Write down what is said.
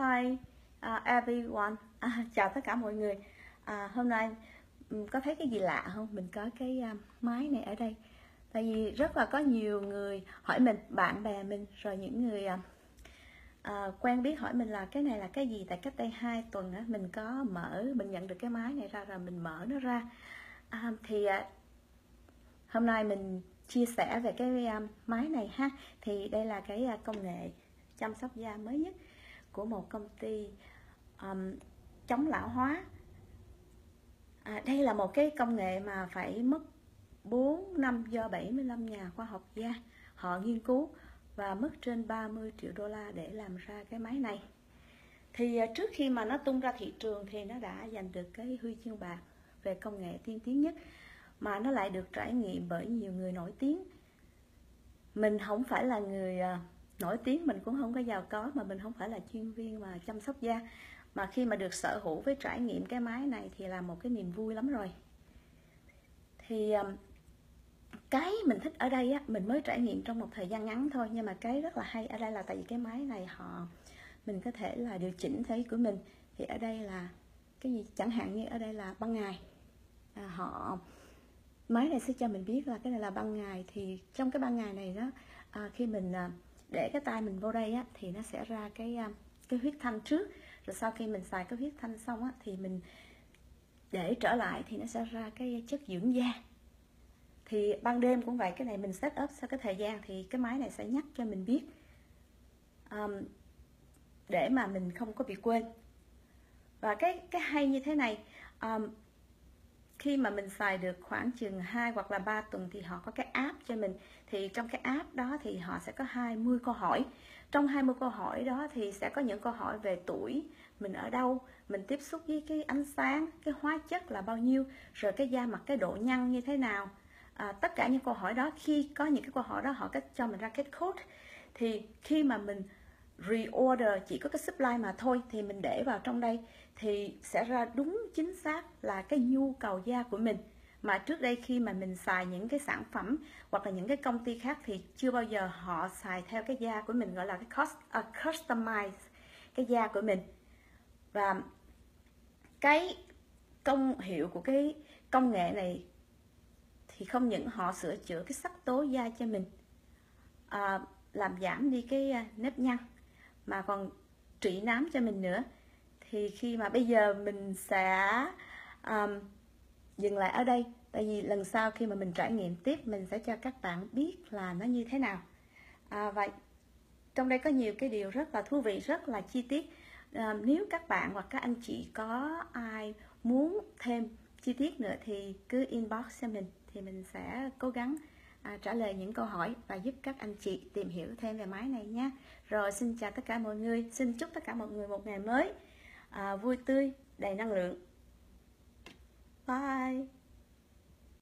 Hi everyone. Chào tất cả mọi người. Hôm nay có thấy cái gì lạ không? Mình có cái máy này ở đây. Tại vì rất là có nhiều người hỏi mình, bạn bè mình, rồi những người quen biết hỏi mình là cái này là cái gì. Tại cách đây 2 tuần mình có mình nhận được cái máy này ra rồi mình mở nó ra. Hôm nay mình chia sẻ về cái máy này ha. Thì đây là cái công nghệ chăm sóc da mới nhất của một công ty chống lão hóa. Đây là một cái công nghệ mà phải mất 4 năm do 75 nhà khoa học da họ nghiên cứu và mất trên 30 triệu đô la để làm ra cái máy này. Thì trước khi mà nó tung ra thị trường thì nó đã giành được cái huy chương bạc về công nghệ tiên tiến nhất, mà nó lại được trải nghiệm bởi nhiều người nổi tiếng. Mình không phải là người nổi tiếng, mình cũng không có giàu có, mà mình không phải là chuyên viên mà chăm sóc da, mà khi mà được sở hữu với trải nghiệm cái máy này thì là một cái niềm vui lắm rồi. Thì cái mình thích ở đây mình mới trải nghiệm trong một thời gian ngắn thôi, nhưng mà cái rất là hay ở đây là tại vì cái máy này mình có thể là điều chỉnh theo ý của mình. Thì ở đây là cái gì, chẳng hạn như ở đây là ban ngày, máy này sẽ cho mình biết là cái này là ban ngày. Thì trong cái ban ngày này đó, khi mình để cái tay mình vô đây thì nó sẽ ra cái huyết thanh trước, rồi sau khi mình xài cái huyết thanh xong thì mình để trở lại thì nó sẽ ra cái chất dưỡng da. Thì ban đêm cũng vậy, cái này mình set up sau cái thời gian thì cái máy này sẽ nhắc cho mình biết, để mà mình không có bị quên. Và cái hay như thế này, khi mà mình xài được khoảng chừng 2 hoặc là 3 tuần thì họ có cái app cho mình. Thì trong cái app đó thì họ sẽ có 20 câu hỏi. Trong 20 câu hỏi đó thì sẽ có những câu hỏi về tuổi, mình ở đâu, mình tiếp xúc với cái ánh sáng, cái hóa chất là bao nhiêu, rồi cái da mặt, cái độ nhăn như thế nào. Tất cả những câu hỏi đó, khi có những cái câu hỏi đó họ có cho mình ra cái code. Thì khi mà mình reorder chỉ có cái supply mà thôi thì mình để vào trong đây thì sẽ ra đúng chính xác là cái nhu cầu da của mình. Mà trước đây khi mà mình xài những cái sản phẩm hoặc là những cái công ty khác thì chưa bao giờ họ xài theo cái da của mình, gọi là cái customize cái da của mình. Và cái công hiệu của cái công nghệ này thì không những họ sửa chữa cái sắc tố da cho mình, làm giảm đi cái nếp nhăn, mà còn trị nám cho mình nữa. Thì khi mà bây giờ mình sẽ dừng lại ở đây, tại vì lần sau khi mà mình trải nghiệm tiếp mình sẽ cho các bạn biết là nó như thế nào. Và trong đây có nhiều cái điều rất là thú vị, rất là chi tiết. Nếu các bạn hoặc các anh chị có ai muốn thêm chi tiết nữa thì cứ inbox cho mình, thì mình sẽ cố gắng trả lời những câu hỏi và giúp các anh chị tìm hiểu thêm về máy này nhé. Rồi xin chào tất cả mọi người, xin chúc tất cả mọi người một ngày mới vui tươi, đầy năng lượng. Bye.